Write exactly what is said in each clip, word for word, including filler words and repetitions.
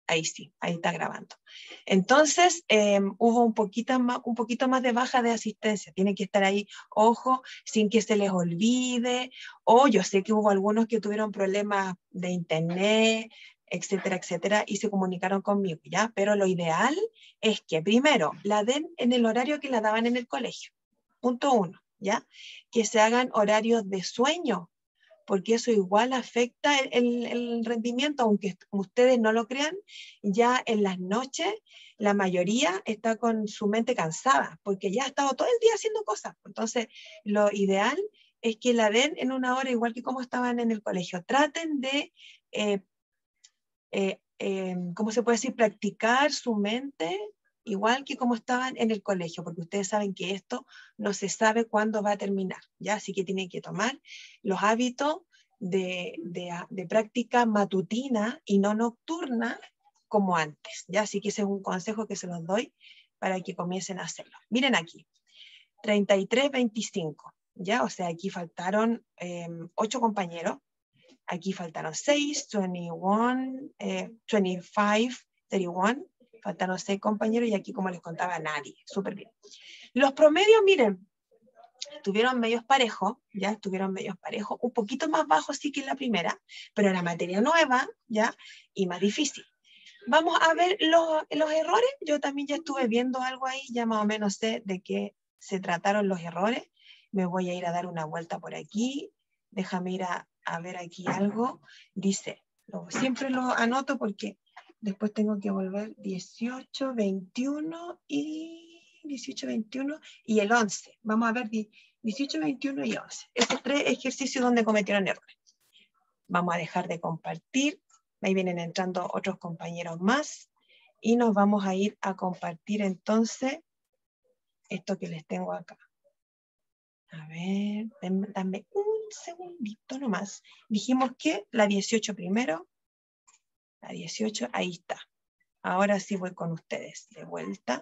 ahí sí, ahí está grabando. Entonces, eh, hubo un poquito, más, un poquito más de baja de asistencia. Tienen que estar ahí, ojo, sin que se les olvide. O yo sé que hubo algunos que tuvieron problemas de internet, etcétera, etcétera, y se comunicaron conmigo, ¿ya? Pero lo ideal es que primero la den en el horario que la daban en el colegio. Punto uno, ¿ya? Que se hagan horarios de sueño, porque eso igual afecta el, el, el rendimiento, aunque ustedes no lo crean, ya en las noches la mayoría está con su mente cansada, porque ya ha estado todo el día haciendo cosas. Entonces, lo ideal es que la den en una hora igual que como estaban en el colegio. Traten de, eh, eh, eh, ¿cómo se puede decir?, practicar su mente igual que como estaban en el colegio, porque ustedes saben que esto no se sabe cuándo va a terminar, ¿ya? Así que tienen que tomar los hábitos de, de, de práctica matutina y no nocturna como antes, ¿ya? Así que ese es un consejo que se los doy para que comiencen a hacerlo. Miren aquí, treinta y tres veinticinco, ¿ya? O sea, aquí faltaron eh, ocho compañeros, aquí faltaron seis, veintiuno, eh, veinticinco, treinta y uno, faltaron seis compañeros y aquí, como les contaba, nadie. Súper bien. Los promedios, miren, estuvieron medios parejos, ya estuvieron medios parejos, un poquito más bajos sí que en la primera, pero era materia nueva, ya, y más difícil. Vamos a ver los, los errores. Yo también ya estuve viendo algo ahí, ya más o menos sé de qué se trataron los errores. Me voy a ir a dar una vuelta por aquí. Déjame ir a, a ver aquí algo. Dice, lo, siempre lo anoto porque después tengo que volver dieciocho, veintiuno y dieciocho, veintiuno y el once. Vamos a ver dieciocho, veintiuno y once. Esos tres ejercicios donde cometieron errores. Vamos a dejar de compartir. Ahí vienen entrando otros compañeros más. Y nos vamos a ir a compartir entonces esto que les tengo acá. A ver, dame un segundito nomás. Dijimos que la dieciocho primero. La dieciocho, ahí está. Ahora sí voy con ustedes. De vuelta.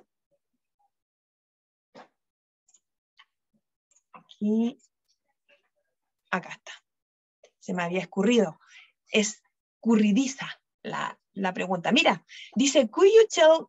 Aquí. Acá está. Se me había escurrido. Es escurridiza la, la pregunta. Mira, dice, could you tell...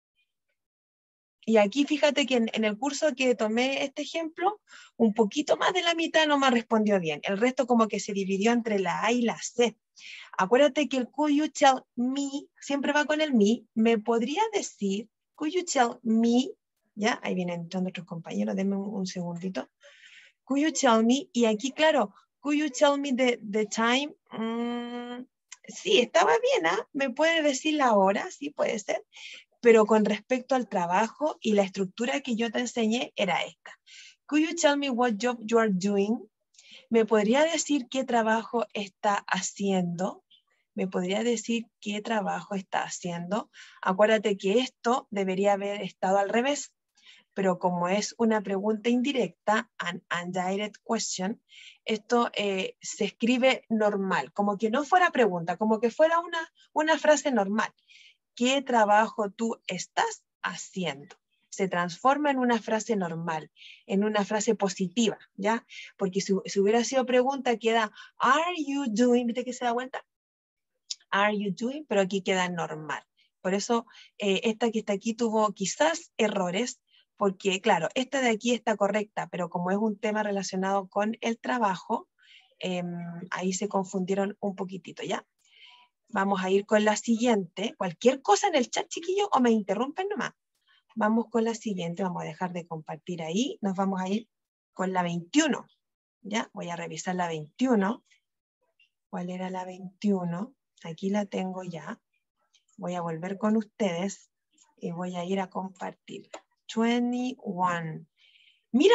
Y aquí fíjate que en, en el curso que tomé este ejemplo, un poquito más de la mitad no me respondió bien. El resto como que se dividió entre la A y la C. Acuérdate que el could you tell me siempre va con el me. ¿Me podría decir, could you tell me? ¿Ya? Ahí vienen entrando otros compañeros, denme un, un segundito. Could you tell me? Y aquí, claro, could you tell me the, the time? Mm, sí, estaba bien, ¿ah? ¿eh? ¿Me puede decir la hora? Sí, puede ser. Pero con respecto al trabajo y la estructura que yo te enseñé era esta. Could you tell me what job you are doing? ¿Me podría decir qué trabajo está haciendo? ¿Me podría decir qué trabajo está haciendo? Acuérdate que esto debería haber estado al revés, pero como es una pregunta indirecta, an indirect question, esto eh, se escribe normal, como que no fuera pregunta, como que fuera una, una frase normal. ¿Qué trabajo tú estás haciendo? Se transforma en una frase normal, en una frase positiva, ¿ya? Porque si, si hubiera sido pregunta, queda, are you doing? ¿Viste que se da vuelta? Are you doing? Pero aquí queda normal. Por eso, eh, esta que está aquí tuvo quizás errores, porque, claro, esta de aquí está correcta, pero como es un tema relacionado con el trabajo, eh, ahí se confundieron un poquitito, ¿ya? Vamos a ir con la siguiente. Cualquier cosa en el chat, chiquillos, o me interrumpen nomás. Vamos con la siguiente. Vamos a dejar de compartir ahí. Nos vamos a ir con la veintiuno. ¿Ya? Voy a revisar la veintiuno. ¿Cuál era la veintiuno? Aquí la tengo ya. Voy a volver con ustedes y voy a ir a compartir. veintiuno. Mira,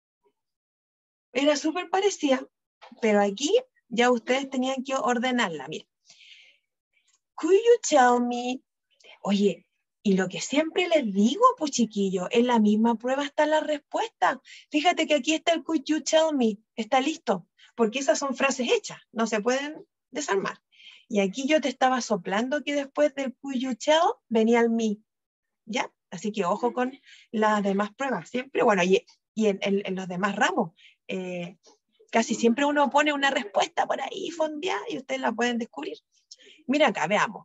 era súper parecida, pero aquí ya ustedes tenían que ordenarla. Mira. Could you tell me? Oye, y lo que siempre les digo, pues chiquillos, en la misma prueba está la respuesta. Fíjate que aquí está el could you tell me, está listo, porque esas son frases hechas, no se pueden desarmar. Y aquí yo te estaba soplando que después del could you tell venía el me, ¿ya? Así que ojo con las demás pruebas, siempre, bueno, y, y en, en, en los demás ramos, eh, casi siempre uno pone una respuesta por ahí fondeada y ustedes la pueden descubrir. Mira acá, veamos.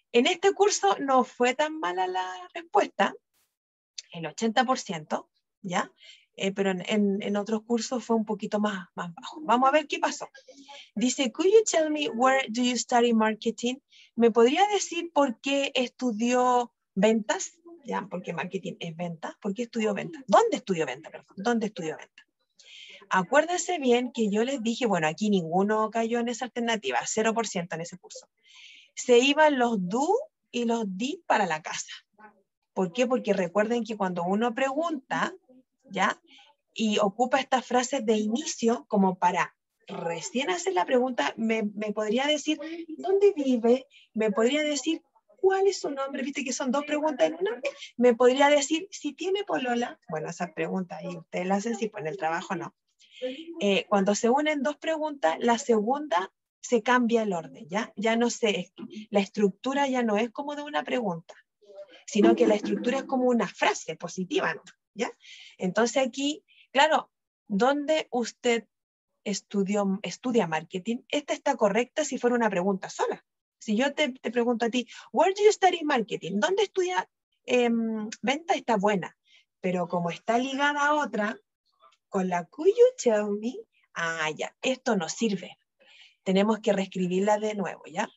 En este curso no fue tan mala la respuesta, el ochenta por ciento, ¿ya? Eh, pero en, en, en otros cursos fue un poquito más, más bajo. Vamos a ver qué pasó. Dice, could you tell me where do you study marketing? ¿Me podría decir por qué estudió ventas? Ya, porque marketing es ventas. ¿Por qué estudió ventas? ¿Dónde estudió ventas? Perdón. ¿Dónde estudió ventas? Acuérdense bien que yo les dije, bueno, aquí ninguno cayó en esa alternativa, cero por ciento en ese curso. Se iban los do y los did para la casa. ¿Por qué? Porque recuerden que cuando uno pregunta, ¿ya? Y ocupa estas frases de inicio como para recién hacer la pregunta, me, me podría decir, ¿dónde vive? Me podría decir, ¿cuál es su nombre? ¿Viste que son dos preguntas en una? Me podría decir, si tiene polola. Bueno, esas preguntas ahí ustedes las hacen, si pues en el trabajo no. Eh, cuando se unen dos preguntas, la segunda se cambia el orden, ¿ya? Ya no sé, la estructura ya no es como de una pregunta, sino que la estructura es como una frase positiva, ¿ya? Entonces aquí, claro, ¿dónde usted estudió, estudia marketing? Esta está correcta si fuera una pregunta sola. Si yo te, te pregunto a ti, where do you study marketing? ¿Dónde estudia eh, venta? Está buena. Pero como está ligada a otra, con la could you tell me, ah, ya, esto no sirve. Tenemos que reescribirla de nuevo, ¿ya?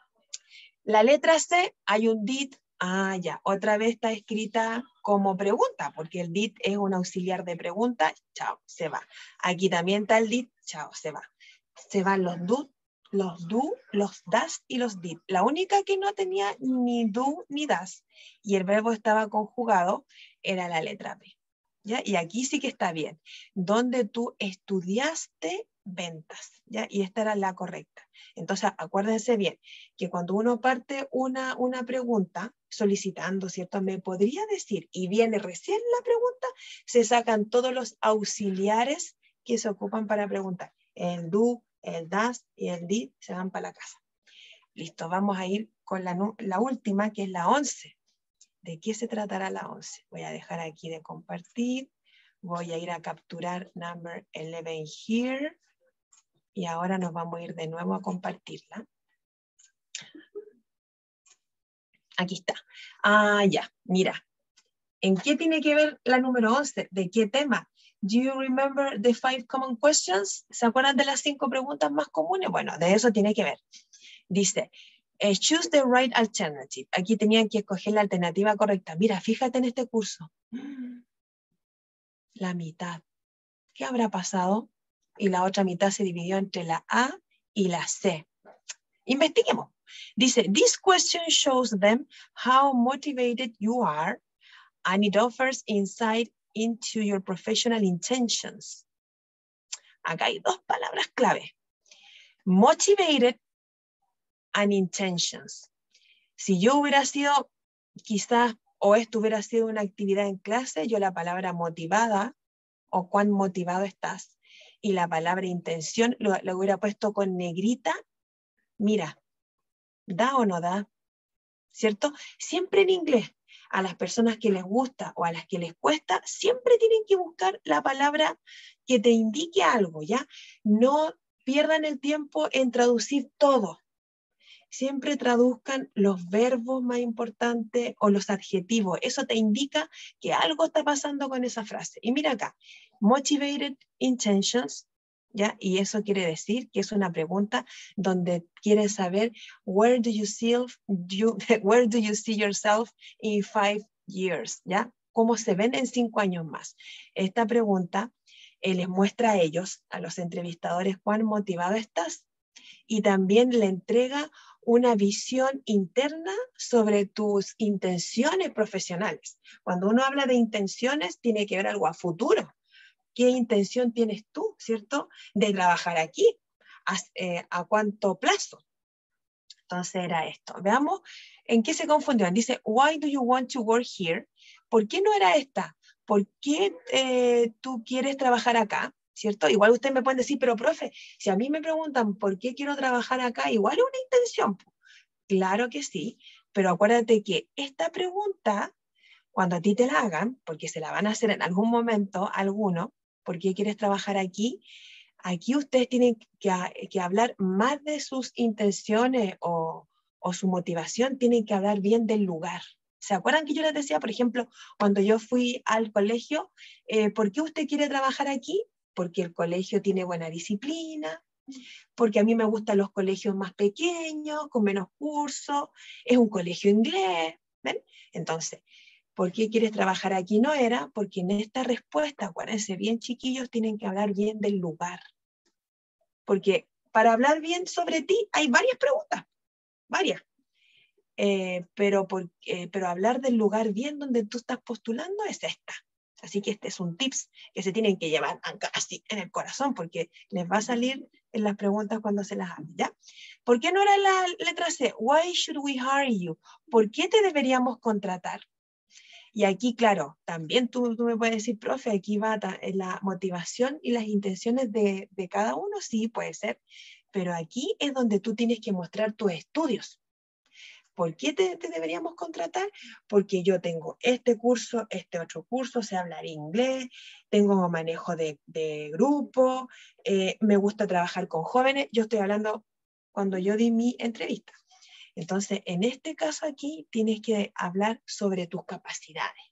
La letra C, hay un did, ah, ya, otra vez está escrita como pregunta, porque el did es un auxiliar de pregunta, chao, se va. Aquí también está el did, chao, se va. Se van los do, los do, los das y los did. La única que no tenía ni do ni das, y el verbo estaba conjugado, era la letra B. ¿Ya? Y aquí sí que está bien. Donde tú estudiaste ventas, ¿ya? Y esta era la correcta. Entonces, acuérdense bien, que cuando uno parte una, una pregunta solicitando, ¿cierto? ¿Me podría decir? Y viene recién la pregunta, se sacan todos los auxiliares que se ocupan para preguntar. El do, el das y el did se van para la casa. Listo, vamos a ir con la, la última, que es la once. ¿De qué se tratará la once? Voy a dejar aquí de compartir. Voy a ir a capturar number eleven here. Y ahora nos vamos a ir de nuevo a compartirla. Aquí está. Ah, ya, mira. ¿En qué tiene que ver la número once? ¿De qué tema? Do you remember the five common questions? ¿Se acuerdan de las cinco preguntas más comunes? Bueno, de eso tiene que ver. Dice, eh, choose the right alternative. Aquí tenían que escoger la alternativa correcta. Mira, fíjate en este curso. La mitad. ¿Qué habrá pasado? Y la otra mitad se dividió entre la A y la C. Investiguemos. Dice, this question shows them how motivated you are and it offers insight into your professional intentions. Acá hay dos palabras clave. Motivated and intentions. Si yo hubiera sido, quizás, o esto hubiera sido una actividad en clase, yo la palabra motivada, o cuán motivado estás, y la palabra intención lo, lo hubiera puesto con negrita, mira, ¿da o no da? ¿Cierto? Siempre en inglés, a las personas que les gusta o a las que les cuesta, siempre tienen que buscar la palabra que te indique algo, ¿ya? No pierdan el tiempo en traducir todo. Siempre traduzcan los verbos más importantes o los adjetivos. Eso te indica que algo está pasando con esa frase. Y mira acá, motivated intentions, ¿ya? Y eso quiere decir que es una pregunta donde quieres saber where do you see, you, where do you see yourself in five years, ¿ya? ¿Cómo se ven en cinco años más? Esta pregunta eh, les muestra a ellos, a los entrevistadores, cuán motivado estás y también le entrega una visión interna sobre tus intenciones profesionales. Cuando uno habla de intenciones, tiene que ver algo a futuro. ¿Qué intención tienes tú, cierto, de trabajar aquí? ¿A, eh, a cuánto plazo? Entonces era esto. Veamos en qué se confundieron. Dice, why do you want to work here? ¿Por qué no era esta? ¿Por qué eh, tú quieres trabajar acá? ¿Cierto? Igual ustedes me pueden decir, pero profe, si a mí me preguntan por qué quiero trabajar acá, igual es una intención. Claro que sí, pero acuérdate que esta pregunta, cuando a ti te la hagan, porque se la van a hacer en algún momento, alguno, ¿por qué quieres trabajar aquí? Aquí ustedes tienen que, que hablar más de sus intenciones o, o su motivación tienen que hablar bien del lugar. ¿Se acuerdan que yo les decía, por ejemplo, cuando yo fui al colegio, eh, ¿por qué usted quiere trabajar aquí? Porque el colegio tiene buena disciplina, porque a mí me gustan los colegios más pequeños, con menos cursos, es un colegio inglés, ¿ven? Entonces, ¿por qué quieres trabajar aquí? No era, porque en esta respuesta, acuérdense bien chiquillos, tienen que hablar bien del lugar. Porque para hablar bien sobre ti hay varias preguntas, varias. Eh, pero, por, eh, pero hablar del lugar bien donde tú estás postulando es esta. Así que este es un tips que se tienen que llevar así en el corazón, porque les va a salir en las preguntas cuando se las hagan, ¿ya? ¿Por qué no era la letra C? Why should we hire you? ¿Por qué te deberíamos contratar? Y aquí, claro, también tú, tú me puedes decir, profe, aquí va la motivación y las intenciones de, de cada uno, sí, puede ser, pero aquí es donde tú tienes que mostrar tus estudios. ¿Por qué te, te deberíamos contratar? Porque yo tengo este curso, este otro curso, sé hablar inglés, tengo manejo de, de grupo, eh, me gusta trabajar con jóvenes. Yo estoy hablando cuando yo di mi entrevista. Entonces, en este caso aquí, tienes que hablar sobre tus capacidades.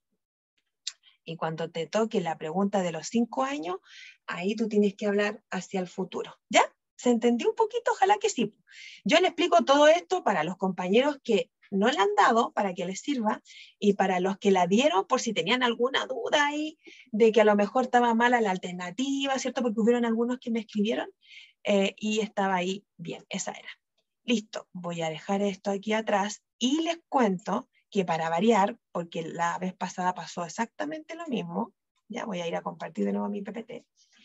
Y cuando te toque la pregunta de los cinco años, ahí tú tienes que hablar hacia el futuro. ¿Ya? ¿Se entendió un poquito? Ojalá que sí. Yo le explico todo esto para los compañeros que no la han dado, para que les sirva, y para los que la dieron, por si tenían alguna duda ahí, de que a lo mejor estaba mala la alternativa, ¿cierto? Porque hubieron algunos que me escribieron, eh, y estaba ahí bien, esa era. Listo, voy a dejar esto aquí atrás, y les cuento que para variar, porque la vez pasada pasó exactamente lo mismo, ya voy a ir a compartir de nuevo mi P P T,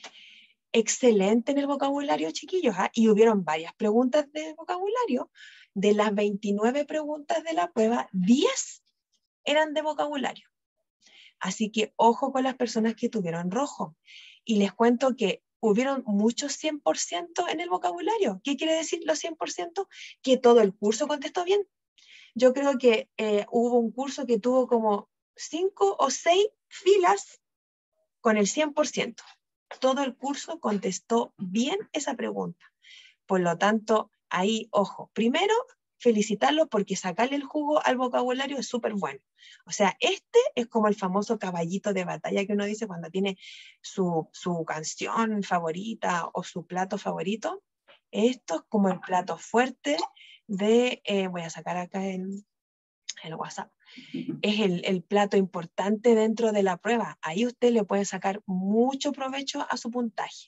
excelente en el vocabulario, chiquillos, ¿eh? Y hubieron varias preguntas de vocabulario. De las veintinueve preguntas de la prueba, diez eran de vocabulario. Así que ojo con las personas que tuvieron rojo. Y les cuento que hubieron muchos cien por ciento en el vocabulario. ¿Qué quiere decir los cien por ciento? Que todo el curso contestó bien. Yo creo que eh, hubo un curso que tuvo como cinco o seis filas con el cien por ciento. Todo el curso contestó bien esa pregunta. Por lo tanto, ahí, ojo, primero, felicitarlos porque sacarle el jugo al vocabulario es súper bueno. O sea, este es como el famoso caballito de batalla que uno dice cuando tiene su, su canción favorita o su plato favorito. Esto es como el plato fuerte de, eh, voy a sacar acá el, el WhatsApp, es el, el plato importante dentro de la prueba. Ahí usted le puede sacar mucho provecho a su puntaje.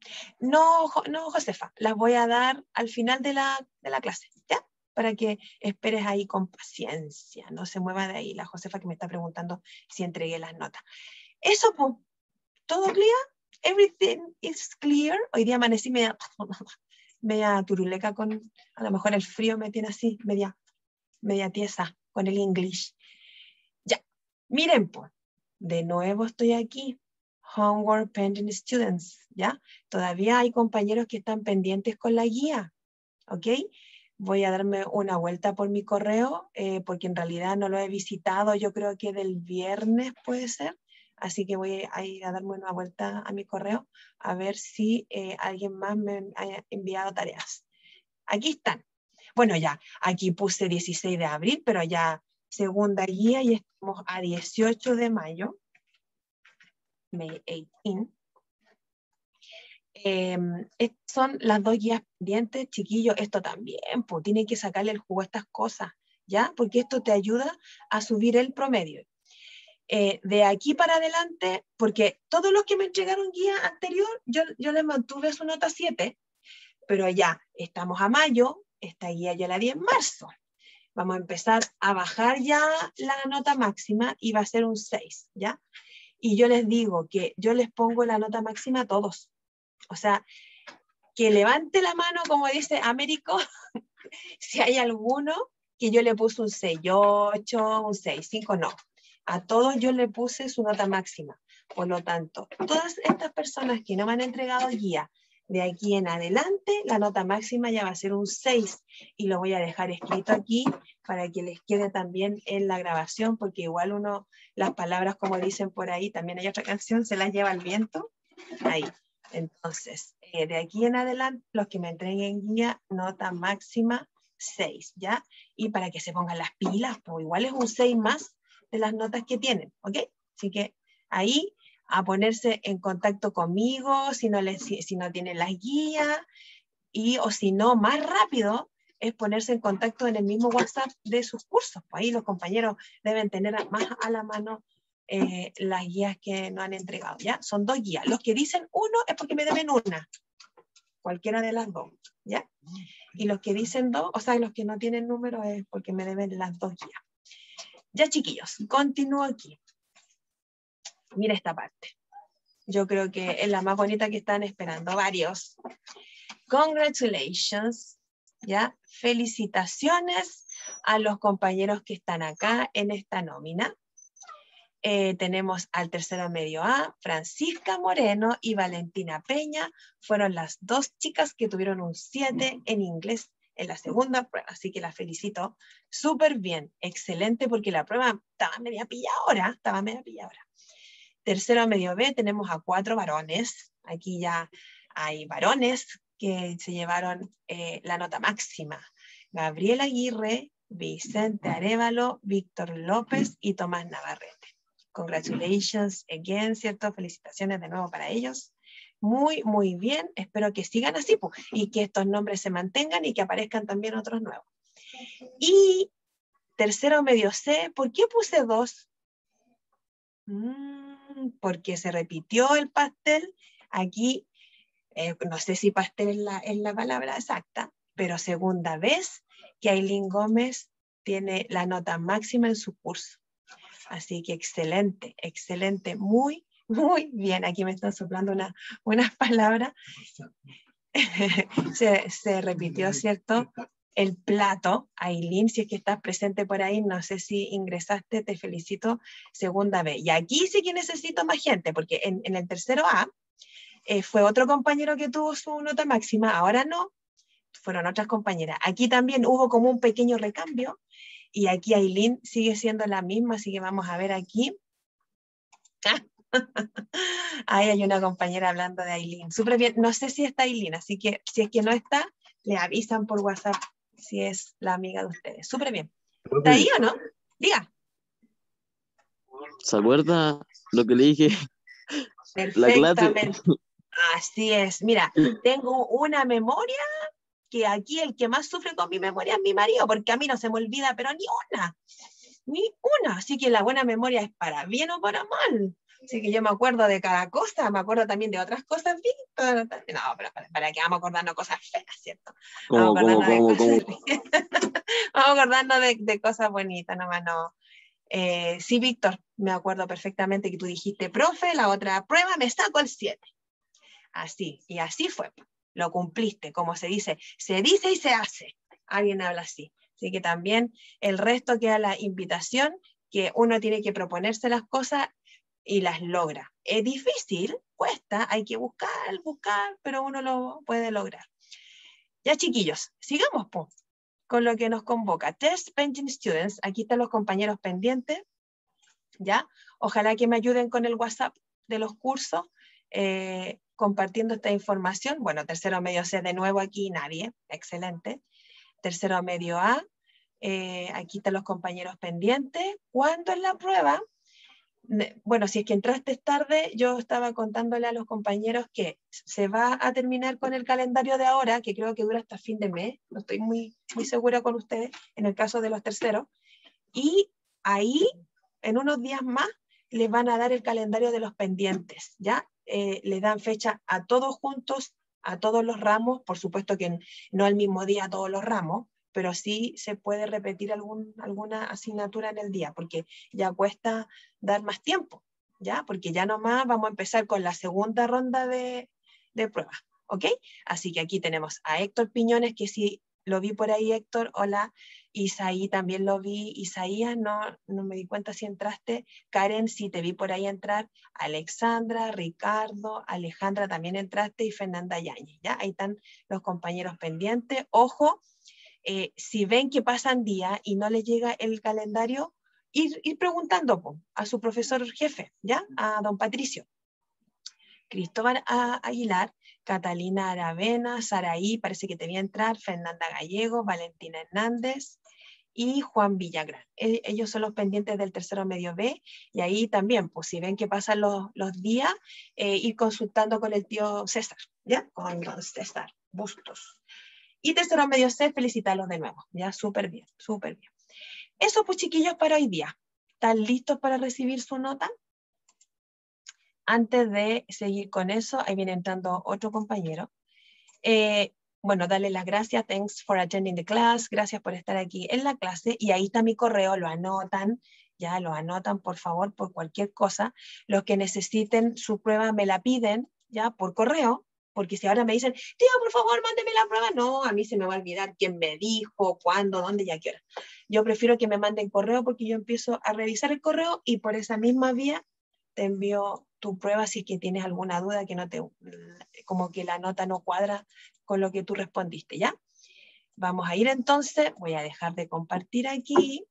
No, no, Josefa, las voy a dar al final de la, de la clase, ¿ya? Para que esperes ahí con paciencia, no se mueva de ahí la Josefa que me está preguntando si entregué las notas. Eso, pues, ¿todo clear? Everything is clear. Hoy día amanecí media, media turuleca con, a lo mejor el frío me tiene así, media, media tiesa con el English. Ya, miren, pues, de nuevo estoy aquí. Homework pending students, ¿ya? Todavía hay compañeros que están pendientes con la guía, ¿ok? Voy a darme una vuelta por mi correo, eh, porque en realidad no lo he visitado, yo creo que del viernes puede ser, así que voy a ir a darme una vuelta a mi correo a ver si eh, alguien más me ha enviado tareas. Aquí están. Bueno, ya, aquí puse dieciséis de abril, pero ya segunda guía y estamos a dieciocho de mayo. May eighteenth. Eh, son las dos guías pendientes, chiquillos. Esto también, pues tienen que sacarle el jugo a estas cosas, ¿ya? Porque esto te ayuda a subir el promedio. Eh, de aquí para adelante, porque todos los que me entregaron guía anterior, yo, yo les mantuve su nota siete, pero ya estamos a mayo, esta guía yo la di en marzo. Vamos a empezar a bajar ya la nota máxima y va a ser un seis, ¿ya? Y yo les digo que yo les pongo la nota máxima a todos. O sea, que levante la mano, como dice Américo, si hay alguno que yo le puse un seis ocho, un seis cinco, no. A todos yo le puse su nota máxima. Por lo tanto, todas estas personas que no me han entregado guía, de aquí en adelante, la nota máxima ya va a ser un seis. Y lo voy a dejar escrito aquí para que les quede también en la grabación, porque igual uno, las palabras, como dicen por ahí, también hay otra canción, se las lleva el viento. Ahí. Entonces, eh, de aquí en adelante, los que me entreguen guía, nota máxima seis, ¿ya? Y para que se pongan las pilas, pues igual es un seis más de las notas que tienen, ¿ok? Así que ahí a ponerse en contacto conmigo si no, les, si, si no tienen las guías, y o si no, más rápido es ponerse en contacto en el mismo WhatsApp de sus cursos. Pues ahí los compañeros deben tener más a la mano eh, las guías que nos han entregado, ¿ya? Son dos guías. Los que dicen uno es porque me deben una, cualquiera de las dos, ¿ya? Y los que dicen dos, o sea, los que no tienen número es porque me deben las dos guías. Ya, chiquillos, continúo aquí. Mira esta parte. Yo creo que es la más bonita que están esperando varios. Congratulations, ¿ya? Felicitaciones a los compañeros que están acá en esta nómina. Eh, tenemos al tercero medio A, Francisca Moreno y Valentina Peña. Fueron las dos chicas que tuvieron un siete en inglés en la segunda prueba, así que las felicito. Súper bien, excelente, porque la prueba estaba media pilladora, estaba media pilladora. Tercero medio B tenemos a cuatro varones. Aquí ya hay varones que se llevaron eh, la nota máxima. Gabriel Aguirre, Vicente Arévalo, Víctor López y Tomás Navarrete. Congratulations again, ¿cierto? Felicitaciones de nuevo para ellos. Muy, muy bien. Espero que sigan así pues, y que estos nombres se mantengan y que aparezcan también otros nuevos. Y tercero medio C, ¿por qué puse dos? Mm, porque se repitió el pastel. Aquí, eh, no sé si pastel es la, es la palabra exacta, pero segunda vez que Ailín Gómez tiene la nota máxima en su curso. Así que excelente, excelente, muy, muy bien. Aquí me están soplando una, unas palabras. se, se repitió, ¿cierto? El plato. Ailín, si es que estás presente por ahí, no sé si ingresaste, te felicito, segunda vez. Y aquí sí que necesito más gente, porque en, en el tercero A eh, fue otro compañero que tuvo su nota máxima, ahora no, fueron otras compañeras. Aquí también hubo como un pequeño recambio, y aquí Ailín sigue siendo la misma, así que vamos a ver aquí. Ahí hay una compañera hablando de Ailín. Súper bien, no sé si está Ailín, así que si es que no está, le avisan por WhatsApp si es la amiga de ustedes. Súper bien. ¿Está ahí o no? Diga. ¿Se acuerda lo que le dije? La clase. Perfectamente. Así es. Mira, tengo una memoria que aquí el que más sufre con mi memoria es mi marido, porque a mí no se me olvida, pero ni una. Ni una. Así que la buena memoria es para bien o para mal. Así que yo me acuerdo de cada cosa, me acuerdo también de otras cosas bien. No, pero para, para que vamos acordando cosas feas, ¿cierto? ¿Cómo, Vamos cómo, acordando cómo, de cómo? cosas Vamos acordando de, de cosas bonitas, nomás no. Eh, sí, Víctor, me acuerdo perfectamente que tú dijiste, profe, la otra prueba me saco el siete. Así, y así fue. Lo cumpliste, como se dice, se dice y se hace. Alguien habla así. Así que también el resto queda la invitación, que uno tiene que proponerse las cosas y las logra. Es difícil, cuesta, hay que buscar, buscar, pero uno lo puede lograr. Ya, chiquillos, sigamos po, con lo que nos convoca. Test Pending Students, aquí están los compañeros pendientes, ¿ya? Ojalá que me ayuden con el WhatsApp de los cursos, eh, compartiendo esta información. Bueno, tercero medio C de nuevo aquí, nadie, excelente. Tercero medio A, eh, aquí están los compañeros pendientes. ¿Cuándo es la prueba? Bueno, si es que entraste tarde, yo estaba contándole a los compañeros que se va a terminar con el calendario de ahora, que creo que dura hasta fin de mes, no estoy muy, muy segura con ustedes, en el caso de los terceros, y ahí, en unos días más, les van a dar el calendario de los pendientes, ¿ya? Eh, les dan fecha a todos juntos, a todos los ramos, por supuesto que no al mismo día a todos los ramos, pero sí se puede repetir algún, alguna asignatura en el día, porque ya cuesta dar más tiempo, ¿ya? Porque ya nomás vamos a empezar con la segunda ronda de, de pruebas, ¿ok? Así que aquí tenemos a Héctor Piñones, que sí lo vi por ahí, Héctor, hola. Isaí también lo vi. Isaías, no, no me di cuenta si entraste. Karen, sí te vi por ahí entrar. Alexandra, Ricardo, Alejandra también entraste y Fernanda Yáñez, ¿ya? Ahí están los compañeros pendientes. Ojo, eh, si ven que pasan días y no les llega el calendario, ir, ir preguntando po, a su profesor jefe, ¿ya? A don Patricio. Cristóbal Aguilar Catalina Aravena, Saraí, parece que te vi entrar, Fernanda Gallego, Valentina Hernández y Juan Villagrán. E ellos son los pendientes del tercero medio B, y ahí también, pues si ven que pasan los, los días, eh, ir consultando con el tío César, ¿ya? Con don César Bustos. Y tercero medio C, felicitarlos de nuevo, ya, súper bien, súper bien. Eso pues chiquillos para hoy día. ¿Están listos para recibir su nota? Antes de seguir con eso, ahí viene entrando otro compañero. Eh, bueno, darle las gracias, thanks for attending the class, gracias por estar aquí en la clase, y ahí está mi correo, lo anotan, ya lo anotan por favor por cualquier cosa. Los que necesiten su prueba me la piden, ya, por correo, porque si ahora me dicen, tío, por favor, mándeme la prueba, no, a mí se me va a olvidar quién me dijo, cuándo, dónde y a qué hora. Yo prefiero que me manden correo porque yo empiezo a revisar el correo y por esa misma vía te envío tu prueba si es que tienes alguna duda, que no te, como que la nota no cuadra con lo que tú respondiste, ¿ya? Vamos a ir entonces, voy a dejar de compartir aquí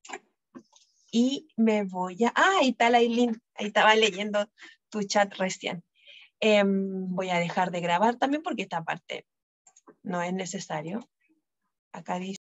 y me voy a... Ah, ahí está la Aileen, ahí estaba leyendo tu chat recién. Eh, voy a dejar de grabar también porque esta parte no es necesario. Acá dice...